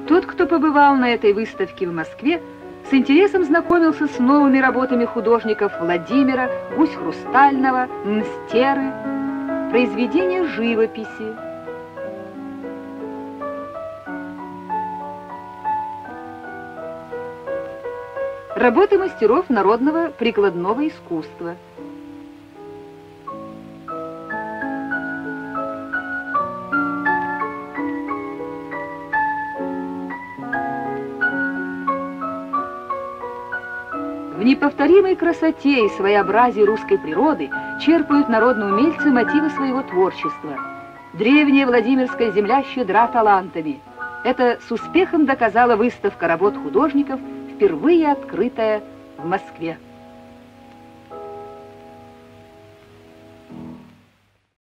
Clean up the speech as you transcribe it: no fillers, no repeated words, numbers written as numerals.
Тот, кто побывал на этой выставке в Москве, с интересом знакомился с новыми работами художников Владимира, Гусь-Хрустального, Мстеры, произведения живописи. Работы мастеров народного прикладного искусства. В неповторимой красоте и своеобразии русской природы черпают народные умельцы мотивы своего творчества. Древняя Владимирская земля щедра талантами. Это с успехом доказала выставка работ художников, впервые открытая в Москве.